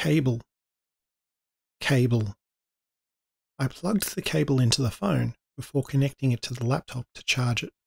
cable, cable. I plugged the cable into the phone before connecting it to the laptop to charge it.